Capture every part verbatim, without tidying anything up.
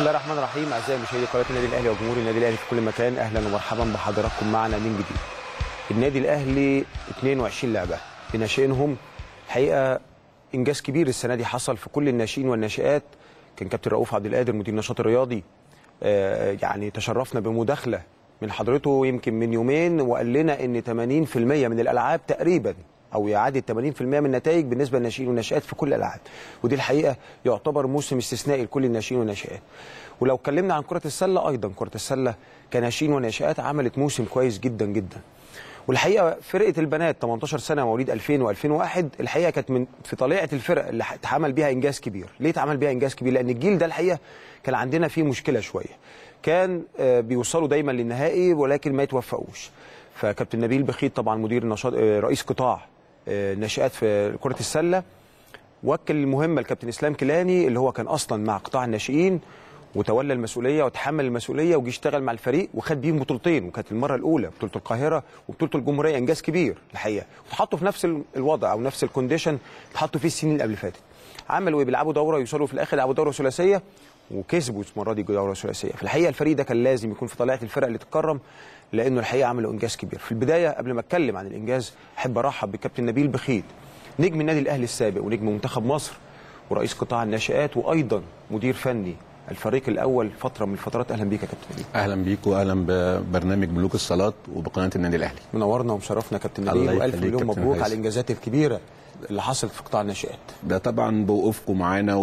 الله الرحمن الرحيم. اعزائي مشاهدي قناه النادي الاهلي وجمهور النادي الاهلي في كل مكان، اهلا ومرحبا بحضراتكم معنا من جديد. النادي الاهلي اثنين وعشرين لعبه بناشئينهم، الحقيقه انجاز كبير السنه دي حصل في كل الناشئين والناشئات. كان كابتن رؤوف عبد القادر مدير النشاط الرياضي آه يعني تشرفنا بمداخله من حضرته يمكن من يومين، وقال لنا ان ثمانين بالمئة من الالعاب تقريبا او يعادل ثمانين بالمئة من النتائج بالنسبه للناشئين والناشئات في كل الالعاب، ودي الحقيقه يعتبر موسم استثنائي لكل الناشئين والناشئات. ولو اتكلمنا عن كره السله، ايضا كره السله كناشئين وناشئات عملت موسم كويس جدا جدا. والحقيقه فرقه البنات ثمانية عشر سنه مواليد ألفين وألفين وواحد الحقيقه كانت من في طليعه الفرق اللي اتعمل بيها انجاز كبير. ليه اتعمل بيها انجاز كبير؟ لان الجيل ده الحقيقه كان عندنا فيه مشكله شويه، كان بيوصلوا دايما للنهائي ولكن ما يتوفقوش. فكابتن نبيل بخيت طبعا مدير النشاط رئيس قطاع ناشئات في كره السله، وكل المهمه الكابتن اسلام كيلاني اللي هو كان اصلا مع قطاع الناشئين، وتولى المسؤوليه وتحمل المسؤوليه وجي اشتغل مع الفريق وخد بيهم بطولتين، وكانت المره الاولى بطوله القاهره وبطوله الجمهوريه، انجاز كبير الحقيقه. وتحطوا في نفس الوضع او نفس الكونديشن اتحطوا فيه السنين اللي قبل فاتت. عملوا ايه؟ بيلعبوا دوره يوصلوا في الاخر يلعبوا دوره ثلاثيه وكسبوا المره دي دوره ثلاثيه. في الحقيقه الفريق ده كان لازم يكون في طليعه الفرق اللي تتكرم، لانه الحقيقه عملوا انجاز كبير. في البدايه قبل ما اتكلم عن الانجاز احب ارحب بالكابتن نبيل بخيت، نجم النادي الاهلي السابق ونجم منتخب مصر ورئيس قطاع الناشئات وايضا مدير فني الفريق الاول فتره من الفترات. اهلا بيك يا كابتن نبيل. اهلا بيك واهلا ببرنامج ملوك الصالات وبقناه النادي الاهلي. منورنا ومشرفنا يا كابتن نبيل، والف مليون مبروك على الانجازات الكبيره اللي حصلت في قطاع الناشئات. ده طبعا بوقوفكم معانا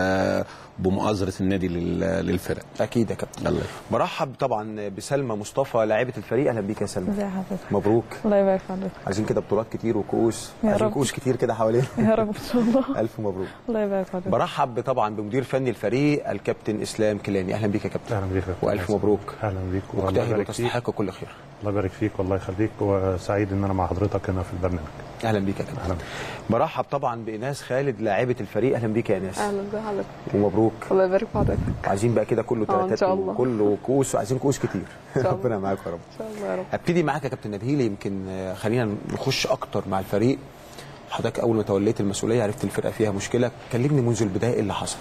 وبمؤازره النادي للفرق. اكيد يا كابتن. الله برحب طبعا بسلمى مصطفى لاعبه الفريق. اهلا بيك يا سلمى. ازي حضرتك؟ مبروك. الله يبارك في حضرتك. عايزين كده بطولات كتير وكؤوس، عايزين كؤوس كتير كده حوالينا يا رب ان شاء الله. الف مبروك. الله يبارك في حضرتك. برحب طبعا بمدير فني الفريق الكابتن اسلام كيلاني. اهلا بيك يا كابتن. اهلا بيك والف مبروك. اهلا بيك ومجتهد وتستحق كل خير. الله يبارك فيك والله يخليك، وسعيد ان انا مع حضرتك هنا في البرنامج. اهلا بيك يا كابتن. اهلا. برحب طبعا بإناس خالد لاعبة الفريق. اهلا بيك يا إناس. اهلا بحضرتك ومبروك. الله يبارك في حضرتك. عايزين بقى كده كله تلاتات وكله كؤوس، وعايزين كؤوس كتير. ربنا معاك يا رب. ان شاء الله يا رب. هبتدي معاك يا كابتن نبيل، يمكن خلينا نخش اكتر مع الفريق. حضرتك اول ما توليت المسؤوليه عرفت الفرقه فيها مشكله، كلمني منذ البدايه ايه اللي حصل؟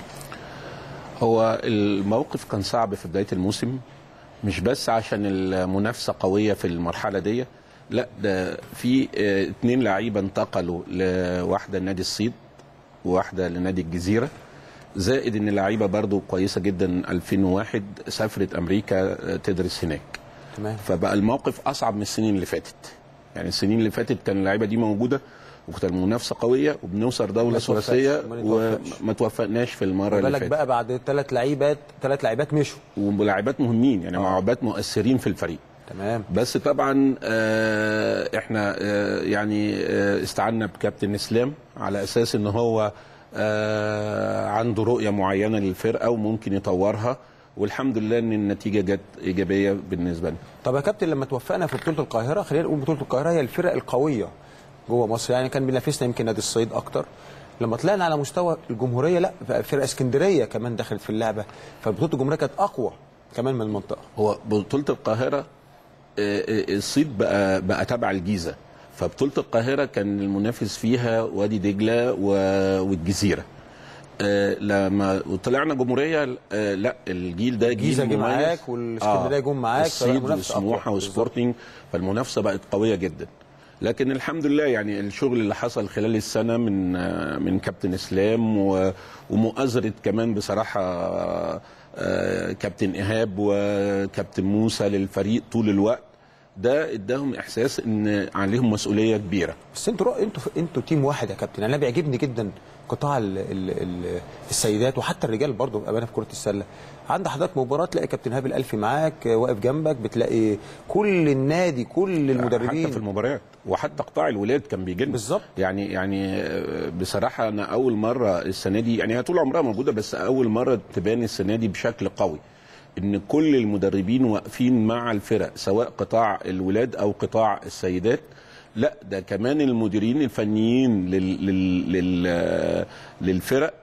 هو الموقف كان صعب في بدايه الموسم، مش بس عشان المنافسه قويه في المرحله دي، لا ده في اثنين لعيبه انتقلوا، لواحده لنادي الصيد وواحده لنادي الجزيره، زائد ان اللعيبه برضو كويسه جدا ألفين وواحد سافرت امريكا تدرس هناك. تمام. فبقى الموقف اصعب من السنين اللي فاتت. يعني السنين اللي فاتت كان اللعيبه دي موجوده وكانت المنافسه قويه وبنوصل دوله ثلاثيه وما توفقناش في المره اللي فاتت. بقى بعد ثلاث لعيبات ثلاث لعيبات مشوا ولاعيبات مهمين، يعني لعيبات مؤثرين في الفريق. تمام. بس طبعا آه احنا آه يعني آه استعنا بكابتن اسلام على اساس ان هو آه عنده رؤيه معينه للفرقه وممكن يطورها، والحمد لله ان النتيجه جت ايجابيه بالنسبه لنا. طب يا كابتن لما توفقنا في بطوله القاهره، خلينا نقول بطوله القاهره هي الفرق القويه جوه مصر، يعني كان بينافسنا يمكن نادي الصيد اكتر. لما طلعنا على مستوى الجمهوريه لا، فرقه اسكندريه كمان دخلت في اللعبه، فبطوله الجمهوريه كانت اقوى كمان من المنطقه. هو بطوله القاهره الصيد بقى بقى تبع الجيزه، فبطوله القاهره كان المنافس فيها وادي دجله والجزيره. آه لما طلعنا جمهوريه آه لا الجيل ده الجيزه جه معاك والاسكندريه جم معاك، الصيد وسموحه وسبورتنج، فالمنافسه بقت قويه جدا. لكن الحمد لله يعني الشغل اللي حصل خلال السنه من آه من كابتن اسلام ومؤازره كمان بصراحه آه كابتن ايهاب وكابتن موسى للفريق طول الوقت، ده اداهم احساس ان عليهم مسؤوليه كبيره. بس انتوا انتوا انتوا تيم واحد يا كابتن. انا بيعجبني جدا قطاع ال ال ال السيدات وحتى الرجال برضه بامانه في كره السله. عند حضرتك مباراه تلاقي كابتن هاب الالفي معاك واقف جنبك، بتلاقي كل النادي كل المدربين حتى في المباريات، وحتى قطاع الولاد كان بيجي لنا بالظبط. يعني يعني بصراحه انا اول مره السنه دي، يعني هي طول عمرها موجوده بس اول مره تبان السنه دي بشكل قوي، ان كل المدربين واقفين مع الفرق سواء قطاع الولاد او قطاع السيدات. لا ده كمان المديرين الفنيين لل لل لل للفرق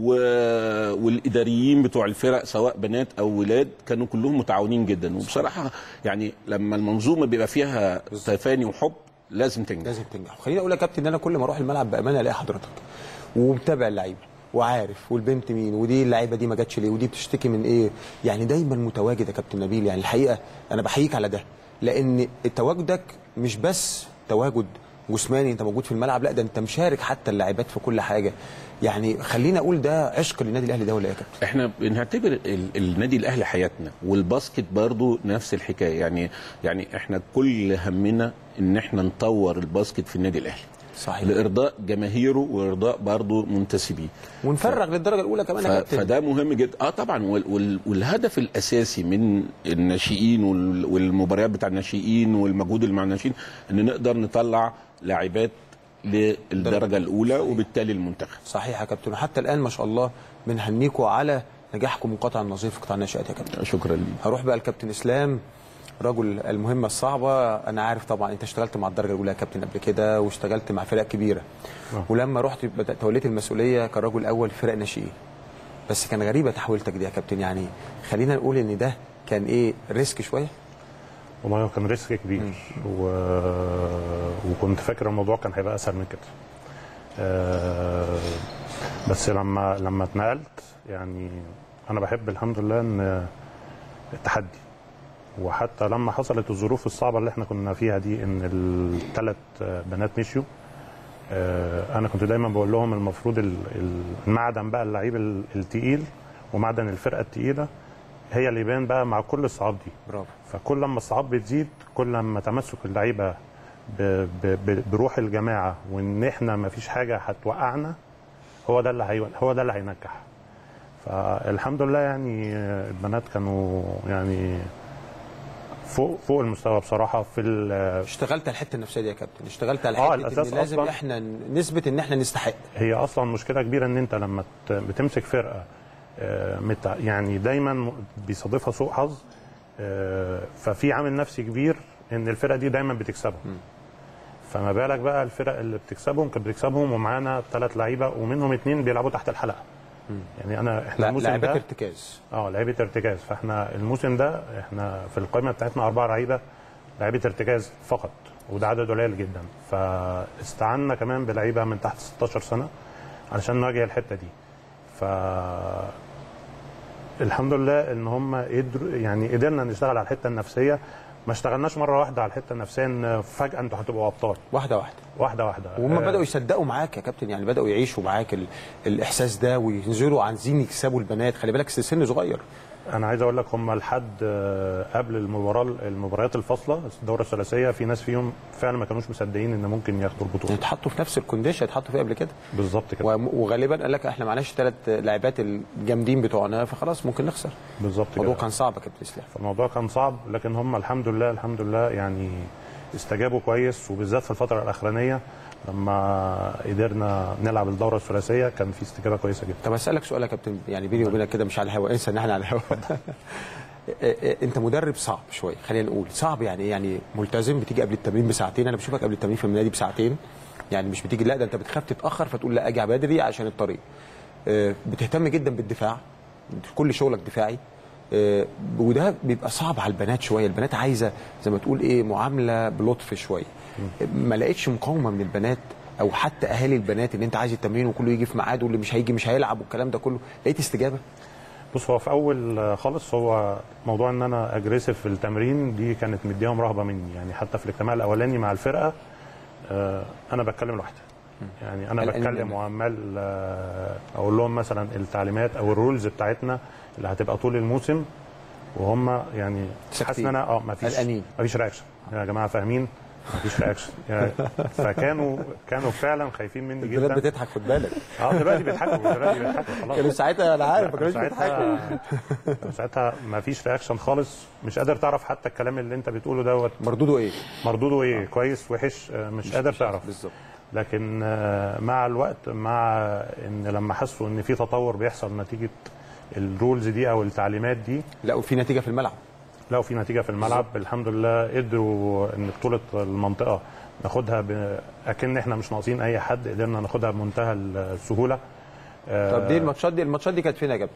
والاداريين بتوع الفرق سواء بنات او ولاد كانوا كلهم متعاونين جدا. وبصراحه يعني لما المنظومه بيبقى فيها تفاني وحب لازم تنجح. لازم تنجح. خليني اقول يا كابتن ان انا كل ما اروح الملعب بامانه الاقي حضرتك ومتابع اللعيبه وعارف والبنت مين ودي اللعيبه دي ما جاتش ليه ودي بتشتكي من ايه، يعني دايما متواجد يا كابتن نبيل. يعني الحقيقه انا بحييك على ده، لان تواجدك مش بس تواجد جسماني انت موجود في الملعب، لا ده انت مشارك حتى اللاعبات في كل حاجه. يعني خلينا اقول ده عشق للنادي الاهلي ده ولا ايه يا كابتن؟ احنا بنعتبر ال- النادي الاهلي حياتنا، والباسكت برضو نفس الحكايه. يعني يعني احنا كل همنا ان احنا نطور الباسكت في النادي الاهلي صحيح، لارضاء جماهيره وارضاء برضو منتسبيه، ونفرغ ف... للدرجه الاولى كمان يا كابتن. فده مهم جدا. اه طبعا، وال... وال... والهدف الاساسي من الناشئين وال... والمباريات بتاع الناشئين والمجهود اللي مع الناشئين ان نقدر نطلع لاعبات للدرجه الاولى وبالتالي المنتخب. صحيح يا كابتن، وحتى الان ما شاء الله بنهنيكم على نجاحكم من قطع النظير في قطاع الناشئات يا كابتن. شكرا لي. هروح بقى الكابتن اسلام، رجل المهمه الصعبه. انا عارف طبعا انت اشتغلت مع الدرجه الاولى يا كابتن قبل كده، واشتغلت مع فرق كبيره، أوه. ولما رحت بدات توليت المسؤوليه كرجل اول فرق ناشئين، بس كان غريبه تحويلتك دي يا كابتن. يعني خلينا نقول ان ده كان ايه، ريسك شويه؟ والله كان ريسك كبير و... وكنت فاكر الموضوع كان هيبقى اسهل من كده. أه... بس لما لما اتنقلت يعني انا بحب الحمد لله ان التحدي، وحتى لما حصلت الظروف الصعبه اللي احنا كنا فيها دي ان الثلاث بنات مشيوا، أه... انا كنت دايما بقول لهم المفروض المعدن بقى اللعيب التقيل ومعدن الفرقه التقيله هي اللي يبان بقى مع كل الصعاب دي. برافو. فكل لما الصعاب بتزيد كل لما تمسك اللعيبه ب... ب... بروح الجماعه وان احنا ما فيش حاجه هتوقعنا، هو ده اللي هي... هو ده اللي هينجح. فالحمد لله يعني البنات كانوا يعني فوق فوق المستوى بصراحه. في ال... اشتغلت على الحته النفسيه دي يا كابتن، اشتغلت على حته الأساس ان لازم أصلاً احنا نثبت ان احنا نستحق. هي اصلا مشكله كبيره ان انت لما بتمسك فرقه يعني دايما بيصادفها سوء حظ، ففي عامل نفسي كبير ان الفرقه دي دايما بتكسبهم. فما بالك بقى الفرق اللي بتكسبهم كانت بتكسبهم ومعانا ثلاث لعيبه ومنهم اثنين بيلعبوا تحت الحلقه. يعني انا احنا الموسم ده لعيبه ارتكاز. اه لعيبه ارتكاز. فاحنا الموسم ده احنا في القائمه بتاعتنا اربعه لعيبه لعيبه ارتكاز فقط، وده عدد قليل جدا. فاستعنا كمان بلعيبه من تحت ستاشر سنه علشان نواجه الحته دي. ف الحمد لله ان هم قدروا، يعني قدرنا نشتغل على الحته النفسيه. ما اشتغلناش مره واحده على الحته النفسيه ان فجاه انتوا هتبقوا ابطال، واحده واحده واحده واحده. وهم آه بداوا يصدقوا معاك يا كابتن، يعني بداوا يعيشوا معاك ال... الاحساس ده وينزلوا عايزين يكسبوا البنات. خلي بالك سن صغير. انا عايز اقول لك هم لحد قبل المباراه المباريات الفاصله الدوره الثلاثيه في ناس فيهم فعلا ما كانوش مصدقين ان ممكن ياخدوا البطوله. يتحطوا في نفس الكونديشن اتحطوا فيه قبل كده. بالظبط كده. وغالبا قال لك احنا معناش ثلاث لاعبات الجامدين بتوعنا فخلاص ممكن نخسر. بالظبط كده. الموضوع كان صعب يا كابتن اسلام. الموضوع كان صعب، لكن هم الحمد لله الحمد لله يعني استجابوا كويس، وبالذات في الفتره الاخرانيه لما قدرنا نلعب الدوره الثلاثيه كان في استجابه كويسه جدا. طب اسالك سؤال يا كابتن، يعني بيني وبينك كده مش على الهواء، انسى ان احنا على الهواء. انت مدرب صعب شويه، خلينا نقول صعب. يعني ايه يعني ملتزم، بتيجي قبل التمرين بساعتين. انا بشوفك قبل التمرين في النادي بساعتين، يعني مش بتيجي لا ده انت بتخاف تتاخر فتقول لا اجي بدري عشان الطريق. بتهتم جدا بالدفاع، كل شغلك دفاعي، وده بيبقى صعب على البنات شويه. البنات عايزه زي ما تقول ايه معامله بلطف شويه. ما لقيتش مقاومه من البنات او حتى اهالي البنات ان انت عايز التمرين وكله يجي في ميعاده واللي مش هيجي مش هيلعب والكلام ده كله؟ لقيت استجابه؟ بص، هو في اول خالص هو موضوع ان انا اجريسيف في التمرين دي كانت مديهم رهبه مني. يعني حتى في الاجتماع الاولاني مع الفرقه انا بتكلم لوحدي، يعني انا بتكلم وعمال اقول لهم مثلا التعليمات او الرولز بتاعتنا اللي هتبقى طول الموسم، وهم يعني حاسس ان انا اه ما فيش ما فيش رياكشن. يا جماعه فاهمين ما فيش رياكشن يعني. فكانوا كانوا فعلا خايفين مني جدا. البنات بتضحك خد بالك. اه دلوقتي بيضحكوا دلوقتي بيضحكوا خلاص. كانوا ساعتها انا عارف ما كانوش بيضحكوا. ساعتها ما فيش رياكشن خالص، مش قادر تعرف حتى الكلام اللي انت بتقوله دوت مردوده ايه مردوده ايه آه. كويس وحش، مش, مش قادر تعرف بالظبط. لكن مع الوقت، مع ان لما حسوا ان في تطور بيحصل نتيجه الرولز دي او التعليمات دي، لقوا في نتيجه في الملعب. لقوا في نتيجه في الملعب بالزبط. الحمد لله قدروا ان بطوله المنطقه ناخدها ب... اكن احنا مش ناقصين اي حد، قدرنا ناخدها بمنتهى السهوله. طب دي الماتشات دي الماتشات دي كانت فين يا كابتن؟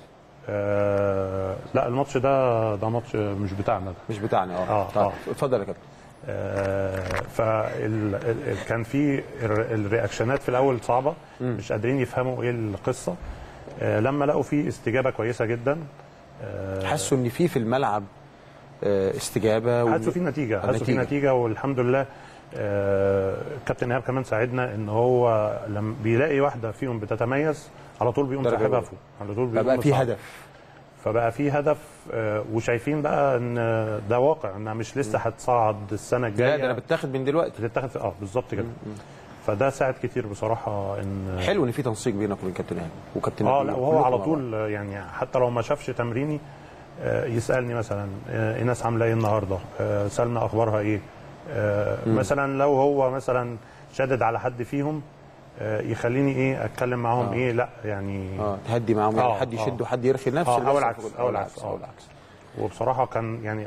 آه لا الماتش ده ده ماتش مش بتاعنا ده. مش بتاعنا اه. اه طب اتفضل يا كابتن. آه فال كان في الرياكشنات في الاول صعبه، م. مش قادرين يفهموا ايه القصه. آه لما لقوا فيه استجابه كويسه جدا، آه حسوا ان في في الملعب آه استجابه، حسوا في نتيجه حسوا في نتيجه والحمد لله. آه كابتن ايهاب كمان ساعدنا ان هو لما بيلاقي واحده فيهم بتتميز على طول بيقوم ساحبها فوق، على طول بيقوم بقى في هدف، فبقى في هدف. آه وشايفين بقى ان ده واقع، انها مش لسه هتصعد السنه الجايه، لا ده انا بتاخد من دلوقتي، بتتاخد اه بالظبط كده. فده ساعد كتير بصراحه. ان حلو ان في تنسيق بينك وبين كابتن ايهاب وكابتن اه لا وهو على طول يعني حتى لو ما شافش تمريني آه يسالني مثلا آه ايناس عامله ايه النهارده، آه سلمى اخبارها ايه، آه مثلا لو هو مثلا شدد على حد فيهم آه يخليني ايه اتكلم معاهم آه. ايه لا يعني اه تهدي معاهم، يعني حد يشد وحد يرخي نفسه او العكس او العكس او العكس. وبصراحه كان يعني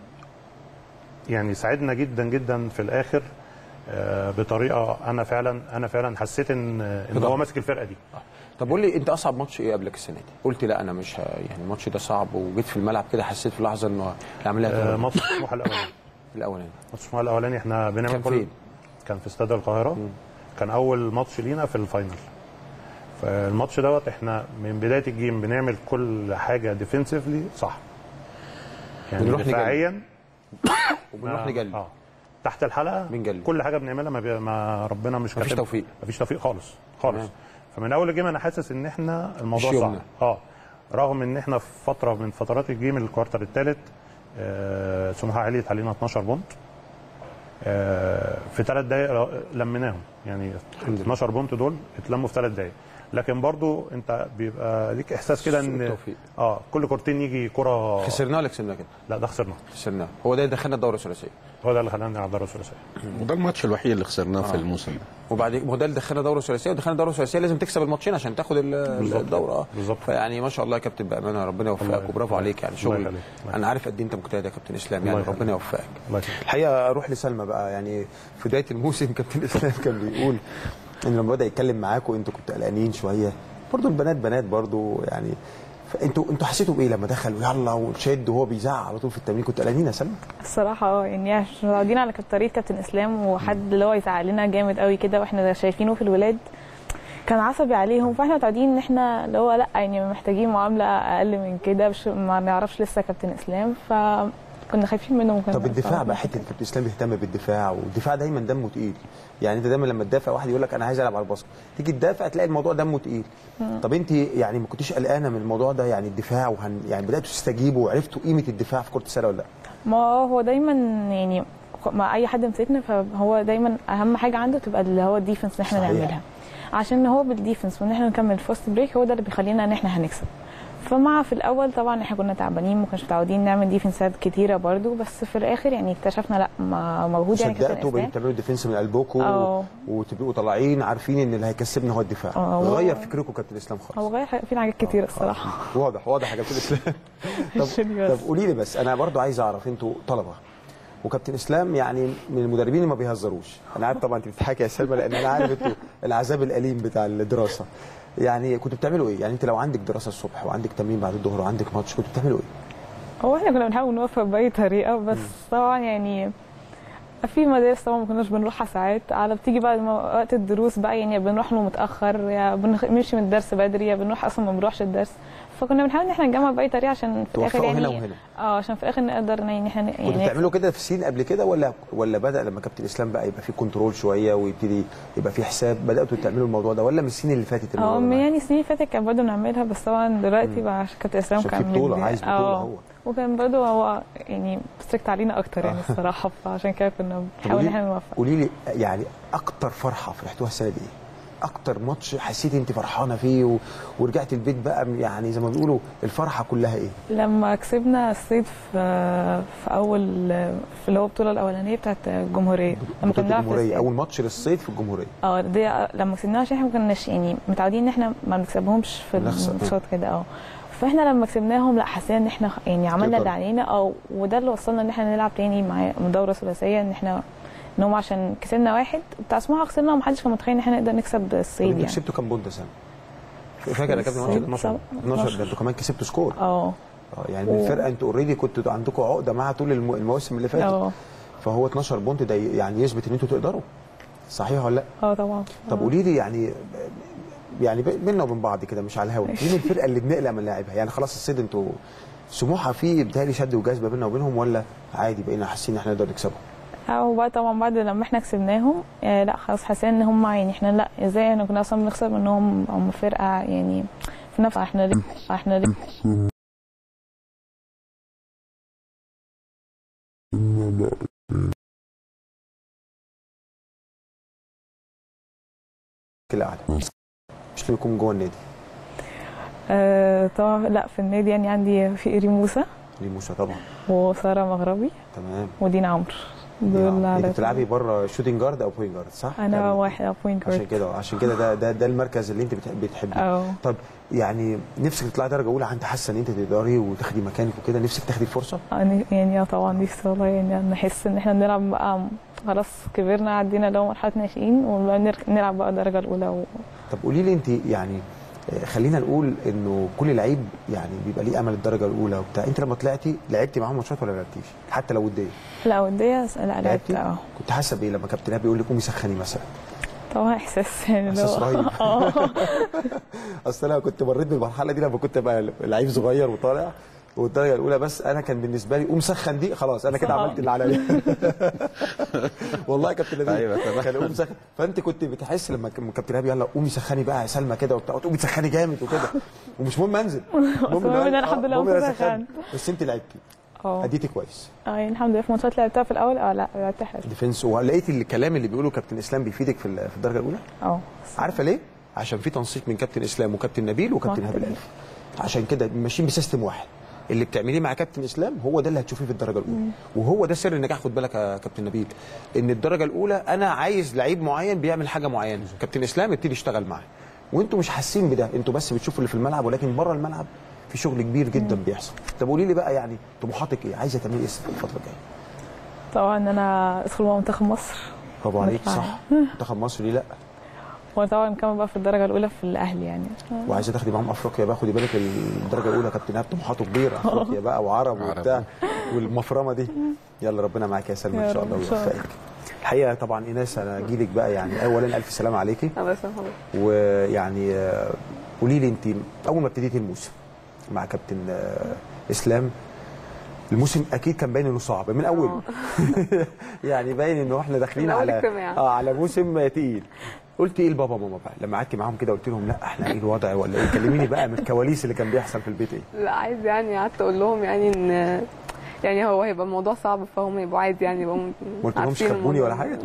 يعني ساعدنا جدا جدا في الاخر آه بطريقه انا فعلا انا فعلا حسيت ان ان هو ماسك الفرقه دي. آه. طب قول لي انت اصعب ماتش ايه قبلك السنه دي؟ قلت لا انا مش ه... يعني الماتش ده صعب، وجيت في الملعب كده حسيت في لحظه انه العمليه آه ماتش سموحه الاولاني الاولاني ماتش سموحه الاولاني احنا بنعمل كان فين؟ كان في استاد القاهره. م. كان اول ماتش لينا في الفاينل. فالماتش دوت احنا من بدايه الجيم بنعمل كل حاجه ديفنسيفلي صح، يعني دفاعيا وبنروح نجلي اه تحت الحلقه بنجلي. كل حاجه بنعملها ما, بي... ما ربنا مش مفيش توفيق مفيش توفيق خالص خالص. مم. فمن اول الجيم انا حاسس ان احنا الموضوع صعب صعب اه رغم ان احنا في فتره من فترات الجيم الكوارتر الثالث آه سموحه عليت علينا اتناشر بونت آه في ثلاث دقائق لميناهم، يعني اتناشر بونت دول اتلموا في ثلاث دقائق. لكن برضو انت بيبقى ليك احساس كده ان اه كل كورتين يجي كره. خسرناه ولا كسبناه كده؟ لا ده خسرناه خسرناه. هو ده اللي دخلنا الدوره الثلاثيه، هو ده اللي خلانا نلعب الدوره الثلاثيه، وده الماتش الوحيد اللي خسرناه آه. في الموسم ده. وبعد ما هو ده اللي دخلنا الدوره الثلاثيه، ودخلنا الدوره الثلاثيه لازم تكسب الماتشين عشان تاخد الدوره. بالظبط. فيعني ما شاء الله يا كابتن بامانه ربنا يوفقك وبرافو عليك، يعني شغل انا عارف قد ايه انت مجتهد يا كابتن اسلام، يعني ربنا يوفقك. الحقيقه اروح لسلمى بقى، يعني في بدايه الموسم كابتن اسلام كان بيقول ان لما بدا يتكلم معاكم انتوا كنتوا قلقانين شويه، برضه البنات بنات برضه يعني، انتوا انتوا حسيتوا بايه لما دخل ويلا وشد وهو بيزعق على طول في التمرين؟ كنتوا قلقانين يا سلمى؟ الصراحه اه يعني عشان متعودين على طريقه كابتن اسلام، وحد اللي هو يزعق لنا جامد قوي كده واحنا شايفينه في الولاد كان عصبي عليهم، فاحنا متعودين ان احنا اللي هو لا يعني محتاجين معامله اقل من كده، ما نعرفش لسه كابتن اسلام فكنا خايفين منه. طب الدفاع بقى، حته كابتن اسلام بيهتم بالدفاع، والدفاع دايما دمه تقيل، يعني انت دايما لما تدافع واحد يقول لك انا عايز العب على الباسكت، تيجي تدافع تلاقي الموضوع دمه تقيل. طب انت يعني ما كنتيش قلقانه من الموضوع ده، يعني الدفاع وهن يعني بداتوا تستجيبوا وعرفتوا قيمه الدفاع في كره السله ولا لا؟ ما هو دايما يعني مع اي حد مسكنا فهو دايما اهم حاجه عنده تبقى اللي هو الديفنس اللي احنا نعملها، عشان هو بالديفنس وان احنا نكمل فاست بريك هو ده اللي بيخلينا ان احنا هنكسب. فمع في الاول طبعا احنا كنا تعبانين، ما كناش متعودين نعمل ديفنسات كتيره برده، بس في الاخر يعني اكتشفنا لا موجود يعني كابتن صدقتوا بقيتوا تعملوا ديفنس من قلبكم وتبقوا طالعين عارفين ان اللي هيكسبنا هو الدفاع. غير فكركم كابتن اسلام خالص. هو غير فينا حاجات كتيره الصراحه. واضح واضح يا كابتن اسلام. طب طب قولي لي بس، انا برضو عايز اعرف، انتوا طلبه وكابتن اسلام يعني من المدربين اللي ما بيهزروش، انا عارف طبعا انت بتضحكي يا سلمى لان انا عارف انتوا العذاب الاليم بتاع الدراسه، يعني كنتوا بتعملوا ايه؟ يعني انت لو عندك دراسه الصبح وعندك تمرين بعد الظهر وعندك ماتش كنتوا بتعملوا ايه؟ هو احنا كنا بنحاول نوفق باي طريقه، بس طبعا يعني في مدارس طبعا ما كناش بنروحها ساعات، على بتيجي بعد وقت الدروس بقى يعني بنروح له متاخر، يا بنمشي من الدرس بدري، يا بنروح اصلا ما بنروحش الدرس، فكنا بنحاول ان احنا نجمع باي طريقه عشان في الاخر يعني هنا وهنا. اه عشان في الاخر نقدر ان احنا يعني كنتوا بتعملوا كده في سين قبل كده ولا ولا بدا لما كابتن اسلام بقى يبقى في كنترول شويه ويبتدي يبقى في حساب بداتوا تعملوا الموضوع ده، ولا من السنين اللي فاتت؟ اه يعني السنين اللي فاتت كان برضه بنعملها، بس طبعا دلوقتي بقى عشان كابتن اسلام كان في بطوله عايز بطوله هو، وكان برضه هو يعني ستريكت علينا اكتر يعني الصراحه، فعشان كده كنا بنحاول ان احنا نوفق. قولي لي يعني اكتر فرحه فرحتوها السنه دي ايه؟ اكتر ماتش حسيتي انت فرحانه فيه و... ورجعت البيت بقى يعني زي ما بيقولوا الفرحه كلها ايه؟ لما كسبنا الصيد في في اول في اللي هو البطوله الاولانيه بتاعت الجمهوريه، لما كنا بنلعب الجمهوريه اول ماتش للصيد في الجمهوريه. اه دي لما كسبناها عشان احنا ما كناش يعني متعودين ان احنا ما بنكسبهمش في الماتشات كده اه فاحنا لما كسبناهم لا حسينا ان احنا يعني عملنا اللي علينا، اه وده اللي وصلنا ان احنا نلعب تاني مع دوره ثلاثيه، ان احنا ان هم عشان كسبنا واحد بتاع سموحه خسرنا ومحدش كان متخيل ان احنا نقدر نكسب الصيد. يعني كسبتوا كام بونت سنه؟ فاكر يا كابتن اتناشر اتناشر ده انتوا كمان كسبتوا سكور. اه يعني من الفرقه انتوا اوريدي كنتوا عندكم عقده معاها طول المواسم اللي فاتت. اه فهو اتناشر بونت ده يعني يثبت ان انتوا تقدروا، صحيح ولا لا؟ اه طبعا. طب قولي لي يعني يعني بينا وبين بعض كده مش على الهوا، مين الفرقه اللي بنقلق من لاعبها؟ يعني خلاص الصيد انتوا سموحه فيه بتهيألي شد وجذب بينا وبينهم، ولا عادي بقينا حاسين ان احنا نقدر نكسبهم؟ او بقى طبعا بعد لما احنا كسبناهم آه لا خلاص حاسين ان هم يعني احنا لا ازاي احنا كنا اصلا بنخسر منهم، هم فرقه يعني في نفس احنا ليه احنا ليه كده اعلى مش اللي يكون جوه النادي. آه طبعا لا في النادي يعني عندي في إيري موسى ليه موسى طبعا وساره مغربي تمام ودينا عمرو. دول انت بتلعبي بره شوتنج جارد او بوينت جارد صح؟ انا يعني واحد بوينت جارد عشان كده عشان كده ده ده ده المركز اللي انت بتحبيه. طب يعني نفسك تطلعي درجه اولى؟ انت حاسه ان انت تقدري وتاخدي مكانك وكده؟ نفسك تاخدي الفرصه؟ يعني اه طبعا نفسي والله، يعني نحس ان احنا بنلعب بقى خلاص كبرنا عدينا لو مرحله ناشئين ونلعب بقى الدرجه الاولى و... طب قولي لي انت يعني خلينا نقول انه كل لعيب يعني بيبقى ليه امل الدرجه الاولى وبتاع، انت لما طلعتي لعبتي معاهم ماتشات ولا ما لعبتيش؟ حتى لو وديه؟ لا وديه لا لعبت اه. كنت حاسه بايه لما كابتن بيقول لك قومي سخني مثلا؟ طبعا احساس يعني احساس رهيب. اصل انا كنت مريت بالمرحله دي لما كنت بقى لعيب صغير وطالع والدرجه الاولى، بس انا كان بالنسبه لي قوم سخن دي خلاص انا كده عملت اللي عليا. والله يا كابتن نبيل ايوه كان قوم سخن، فانت كنت بتحس لما كابتن نبيل يلا قومي سخني بقى يا سلمى كده وبتاع، تقومي تسخني جامد وكده ومش مهم انزل، المهم ان انا الحمد لله سخنت. بس انت لعبتي اه اديتي كويس اه يعني الحمد لله في ماتشات لعبتها في الاول اه لا لعبتها حلو ديفنس. ولقيتي الكلام اللي بيقوله كابتن اسلام بيفيدك في في الدرجه الاولى؟ اه عارفه ليه؟ عشان في تنسيق من كابتن اسلام وكابتن نبيل وكابتن هاب الالف، عشان كده ماشيين بسيستم واحد. اللي بتعمليه مع كابتن اسلام هو ده اللي هتشوفيه في الدرجه الاولى. مم. وهو ده سر النجاح. خد بالك يا كابتن نبيل ان الدرجه الاولى انا عايز لعيب معين بيعمل حاجه معينه، كابتن اسلام ابتدي يشتغل معاه وانتوا مش حاسين بده، انتوا بس بتشوفوا اللي في الملعب، ولكن بره الملعب في شغل كبير جدا مم. بيحصل. طب قولي لي بقى يعني طموحاتك ايه؟ عايزه تعملي ايه الفتره الجايه؟ طبعا ان انا ادخل مع منتخب مصر. برافو عليك صح. منتخب مصر ليه لا؟ وطبعا نكمل بقى في الدرجه الاولى في الاهلي يعني. وعايزه تاخدي معاهم افريقيا بقى، خدي بالك الدرجه الاولى كابتن ايهاب طموحاته كبيره، افريقيا بقى وعرب وبتاع والمفرمه دي. يلا ربنا معاك يا سلمى ان شاء الله ويوفقك. الحقيقه طبعا ايناس انا جيلك بقى يعني اولا الف سلامه عليكي. الله يسلمك. ويعني قولي لي انت اول ما ابتديتي الموسم مع كابتن اسلام، الموسم اكيد كان باين انه صعب من اوله. يعني باين انه احنا داخلين على اه على موسم تقيل. قلت ايه لبابا وماما بقى لما قعدتي معاهم كده قلت لهم لا احنا ايه الوضع ولا ايه؟ كلميني بقى من الكواليس اللي كان بيحصل في البيت ايه؟ لا عايز يعني قعدت اقول لهم يعني ان يعني هو هيبقى الموضوع صعب فهم يبقوا عايز يعني يبقوا ما قلتلهمش خبوني ولا حاجه؟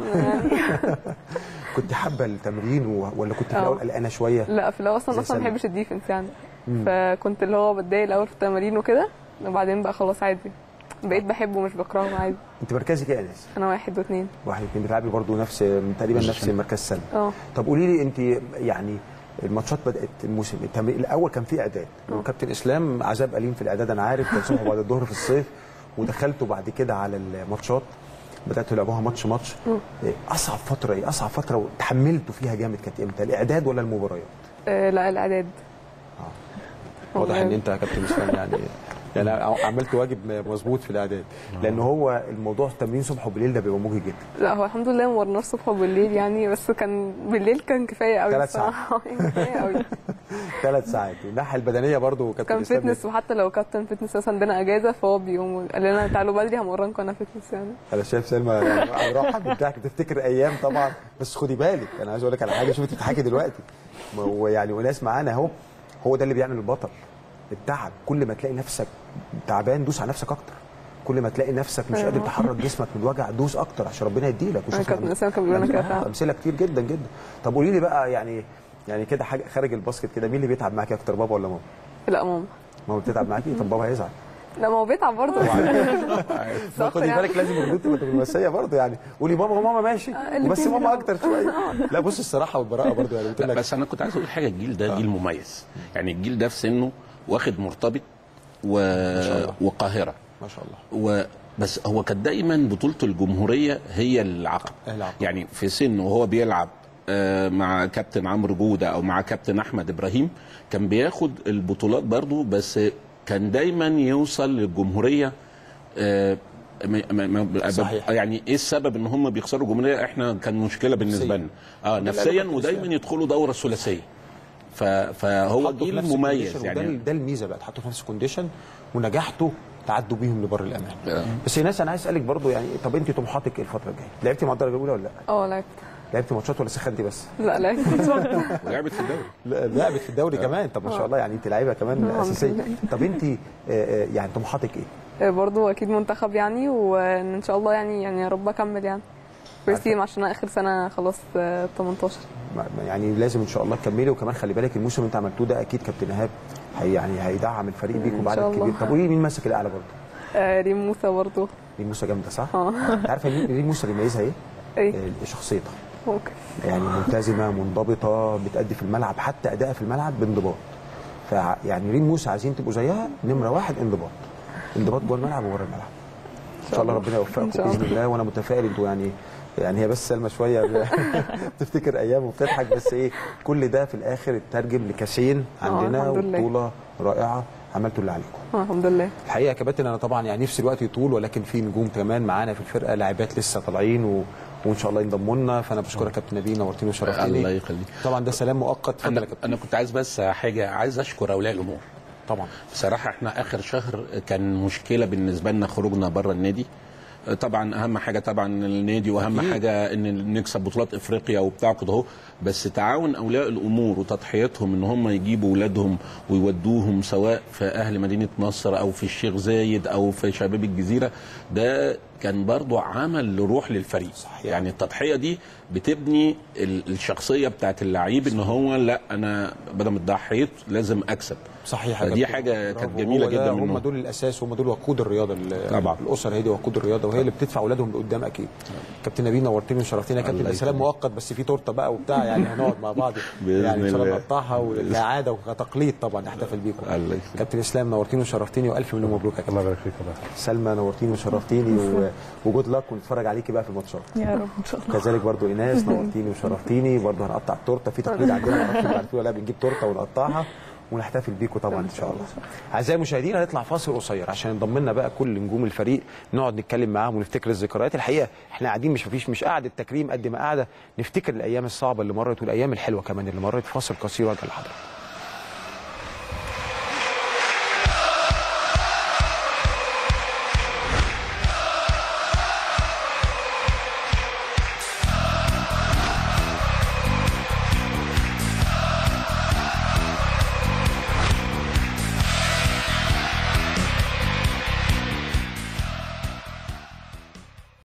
كنت حابه التمرين ولا كنت في الاول قلقانه شويه؟ لا في الاول اصلا اصلا ما بحبش الديفنس يعني. مم. فكنت اللي هو بتضايق الاول في التمارين وكده وبعدين بقى خلاص عادي بقيت بحبه مش بكرهه عادي. انت مركزك ايه يا انس؟ انا واحد واثنين. واحد واثنين بتلعبي برضه نفس تقريبا نفس مركز سلمى. اه طب قولي لي انت يعني الماتشات بدات الموسم التمرين الاول كان في اعداد وكابتن اسلام عذاب اليم في الاعداد انا عارف، كان صبح بعد الظهر في الصيف ودخلتوا بعد كده على الماتشات بداتوا تلعبوها ماتش ماتش. اصعب فتره ايه؟ اصعب فتره تحملتوا فيها جامد كانت امتى؟ الاعداد ولا المباريات؟ آه لا الاعداد. اه واضح ان انت يا كابتن اسلام يعني يعني عملت واجب مظبوط في الاعداد، لان هو الموضوع التمرين صبح وبالليل ده بيبقى مجهد جدا. لا هو الحمد لله ما ورناش صبح وبالليل يعني، بس كان بالليل كان كفايه قوي ثلاث ساعات. كفايه قوي ثلاث ساعات. الناحيه البدنيه برضو كابتن كان فتنس، وحتى لو كابتن فتنس مثلا عندنا اجازه فهو بيقوم قال لنا تعالوا بدري همرنكم انا فتنس يعني. انا شايف سلمى يعني راحه بتاعك بتفتكر ايام طبعا، بس خدي بالك انا عايز اقول لك على حاجه، شوفي بتضحكي دلوقتي ويعني وناس معانا اهو، هو ده اللي بيعمل البطل. التعب، كل ما تلاقي نفسك تعبان دوس على نفسك اكتر، كل ما تلاقي نفسك مش قادر تحرك جسمك من الوجع دوس اكتر عشان ربنا يديلك. كابتن اسامه كان بيقول لنا كده امثله كتير جدا جدا. طب قولي لي بقى يعني يعني كده حاجه خارج الباسكت كده، مين اللي بيتعب معاكي اكتر، بابا ولا ماما؟ لا ماما. ماما بتتعب معاكي؟ طب بابا هيزعل. لا ما هو بيتعب برضه. خدي بالك لازم الردود تبقى دبلوماسيه برضه يعني، قولي بابا وماما ماشي بس ماما اكتر شويه. لا بص الصراحه والبراءه برضه يعني قلت لك. بس انا كنت عايز اقول حاجه، الجيل ده جيل مميز يعني، الجيل ده في سنه واخد مرتبط و... وقاهره ما شاء الله. و... بس هو كان دايما بطوله الجمهوريه هي العقب يعني في سنه وهو بيلعب مع كابتن عمرو جوده او مع كابتن احمد ابراهيم كان بياخد البطولات برضه، بس كان دايما يوصل للجمهوريه. صحيح. يعني ايه السبب ان هم بيخسروا الجمهوريه؟ احنا كان مشكله بالنسبه لنا اه نفسيا، ودايما يدخلوا دوره ثلاثيه فهو جيل مميز يعني. ده, ده الميزه بقى، تحطوا في نفس الكونديشن ونجحتوا تعدوا بيهم لبر الامان. آه. بس يا ناس انا عايز اسالك برضو يعني، طب انت طموحاتك ايه الفتره الجايه؟ لعبتي مع الدرجه الاولى ولا لا؟ اه لعبت. لعبتي ماتشات ولا سخنتي بس؟ لا لعبت. ولعبت في الدوري. لا لعبت في الدوري كمان. طب ما شاء الله يعني انت لعيبه كمان اساسيه. طب انت يعني طموحاتك ايه؟ برضو اكيد منتخب يعني، وان شاء الله يعني يعني يا رب اكمل يعني فيرست تيم عشان اخر سنه خلاص تمنتاشر. يعني لازم ان شاء الله تكملي، وكمان خلي بالك الموسم اللي انت عملتوه ده اكيد كابتن ايهاب هي يعني هيدعم الفريق بيكم بعد الكبير. طب ومين مين ماسك الاعلى برضه؟ آه ريم موسى برضه. ريم موسى جامده صح؟ اه انت عارفه ريم موسى اللي بيميزها ايه؟ ايه؟ آه شخصيتها. اوكي. يعني ملتزمه منضبطه، بتأدي في الملعب حتى ادائها في الملعب بانضباط. فيعني ريم موسى عايزين تبقوا زيها، نمره واحد انضباط. انضباط جوه الملعب وبره الملعب. ان شاء الله ربنا يوفقكم باذن الله، وانا متفائل. انتوا يعني يعني هي بس سلمى شويه بتفتكر ايام وبتضحك، بس ايه كل ده في الاخر اترجم لكاسين عندنا وبطوله رائعه عملتوا اللي عليكم. اه الحمد لله. الحقيقه يا كباتن انا طبعا يعني نفسي الوقت يطول، ولكن في نجوم كمان معانا في الفرقه، لاعبات لسه طالعين و... وان شاء الله ينضموا لنا. فانا بشكرك كابتن نبيل، نورتيني وشرفتيني. الله يخليك. طبعا ده سلام مؤقت. انا انا كنت عايز بس حاجه، عايز اشكر اولياء الامور. طبعا بصراحه احنا اخر شهر كان مشكله بالنسبه لنا خروجنا بره النادي. طبعا اهم حاجه طبعا النادي، واهم أكيد. حاجه ان نكسب بطولات افريقيا وبتاع كده اهو، بس تعاون اولياء الامور وتضحيتهم ان هم يجيبوا اولادهم ويودوهم سواء في اهل مدينه نصر او في الشيخ زايد او في شباب الجزيره، ده كان برضو عمل لروح للفريق. صحيح. يعني التضحيه دي بتبني الشخصيه بتاعت اللعيب، ان هو لا انا بدل ما ضحيت لازم اكسب. صحيح. دي حاجه كانت جميله جدا منهم. هم دول الاساس، هم دول وقود الرياضه. طبعا الاسر هي دي وقود الرياضه، وهي اللي بتدفع اولادهم لقدام اكيد. كابتن نبيل نورتني وشرفتينا. كابتن سلام مؤقت بس في تورته بقى وبتاع يعني هنقعد مع بعض يعني ان شاء الله نقطعها وكعاده وكتقليد طبعا نحتفل بيكم. كابتن اسلام نورتيني وشرفتيني والف مليون مبروك يا كابتن. الله يبارك فيك. سلمى نورتيني وشرفتيني وجود لك، ونتفرج عليكي بقى في الماتشات يا رب ان شاء الله. كذلك برضو ايناس نورتيني وشرفتيني، برضو هنقطع التورته في تقليد عندنا ما اعرفش عارفين ولا بنجيب تورته ونقطعها ونحتفل بيكم طبعا ان شاء الله. اعزائي المشاهدين هنطلع فاصل قصير عشان ينضم لنا بقى كل نجوم الفريق، نقعد نتكلم معاهم ونفتكر الذكريات. الحقيقه احنا قاعدين مش مفيش مش قاعده تكريم قد ما قاعده نفتكر الايام الصعبه اللي مرت والايام الحلوه كمان اللي مرت. فاصل قصير وارجع لحضرتك.